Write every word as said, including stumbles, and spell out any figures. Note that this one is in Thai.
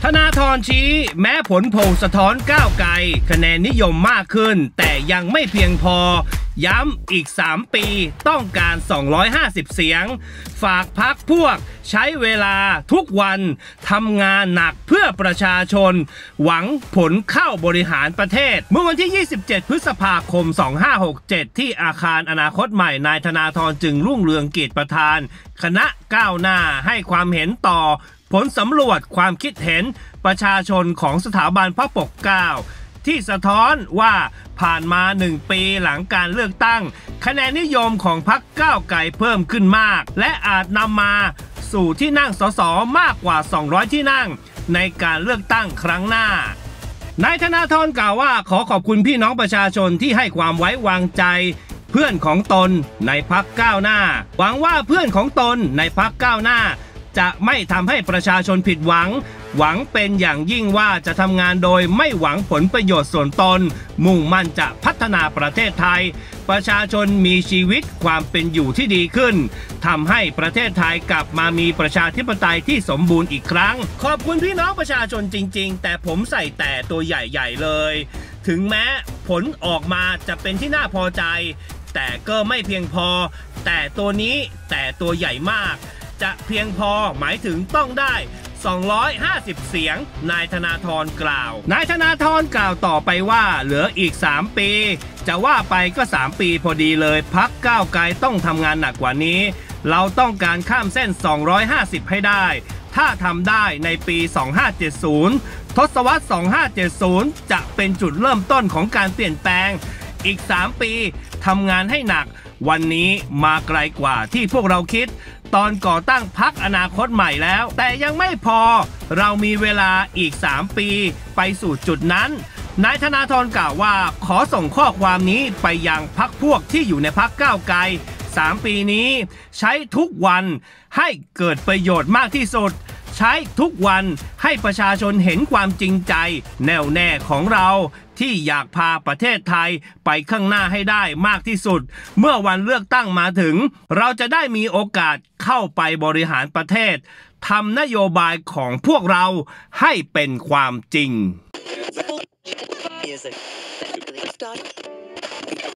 ธนาธรชี้แม้ผลโพลสะท้อนก้าวไกลคะแนนนิยมมากขึ้นแต่ยังไม่เพียงพอย้ำอีกสามปีต้องการสองร้อยห้าสิบเสียงฝากพรรคพวกใช้เวลาทุกวันทำงานหนักเพื่อประชาชนหวังผลเข้าบริหารประเทศเมื่อวันที่ยี่สิบเจ็ดพฤษภาคมสองพันห้าร้อยหกสิบเจ็ดที่อาคารอนาคตใหม่นายธนาธรจึงรุ่งเรืองกิจประธานคณะก้าวหน้าให้ความเห็นต่อผลสำรวจความคิดเห็นประชาชนของสถาบันพระปกเกล้าที่สะท้อนว่าผ่านมาหนึ่งปีหลังการเลือกตั้งคะแนนนิยมของพรรคก้าวไกลเพิ่มขึ้นมากและอาจนำมาสู่ที่นั่งสสมากกว่าสองร้อยที่นั่งในการเลือกตั้งครั้งหน้านายธนาธรกล่าวว่าขอขอบคุณพี่น้องประชาชนที่ให้ความไว้วางใจเพื่อนของตนในพรรคก้าวหน้าหวังว่าเพื่อนของตนในพรรคก้าวหน้าจะไม่ทำให้ประชาชนผิดหวังหวังเป็นอย่างยิ่งว่าจะทำงานโดยไม่หวังผลประโยชน์ส่วนตนมุ่งมั่นจะพัฒนาประเทศไทยประชาชนมีชีวิตความเป็นอยู่ที่ดีขึ้นทำให้ประเทศไทยกลับมามีประชาธิปไตยที่สมบูรณ์อีกครั้งขอบคุณพี่น้องประชาชนจริงๆแต่ผมใส่แต่ตัวใหญ่ๆเลยถึงแม้ผลออกมาจะเป็นที่น่าพอใจแต่ก็ไม่เพียงพอแต่ตัวนี้แต่ตัวใหญ่มากจะเพียงพอหมายถึงต้องได้สองร้อยห้าสิบเสียงนายธนาธรกล่าวนายธนาธรกล่าวต่อไปว่าเหลืออีกสามปีจะว่าไปก็สามปีพอดีเลยพรรคก้าวไกลต้องทำงานหนักกว่านี้เราต้องการข้ามเส้นสองร้อยห้าสิบให้ได้ถ้าทำได้ในปีสองพันห้าร้อยเจ็ดสิบทศวรรษสองพันห้าร้อยเจ็ดสิบจะเป็นจุดเริ่มต้นของการเปลี่ยนแปลงอีกสามปีทำงานให้หนักวันนี้มาไกลกว่าที่พวกเราคิดตอนก่อตั้งพรรคอนาคตใหม่แล้วแต่ยังไม่พอเรามีเวลาอีกสามปีไปสู่จุดนั้นนายธนาธรกล่าวว่าขอส่งข้อความนี้ไปยังพรรคพวกที่อยู่ในพรรคก้าวไกลสามปีนี้ใช้ทุกวันให้เกิดประโยชน์มากที่สุดใช้ทุกวันให้ประชาชนเห็นความจริงใจแน่วแน่ของเราที่อยากพาประเทศไทยไปข้างหน้าให้ได้มากที่สุดเมื่อวันเลือกตั้งมาถึงเราจะได้มีโอกาสเข้าไปบริหารประเทศทำนโยบายของพวกเราให้เป็นความจริง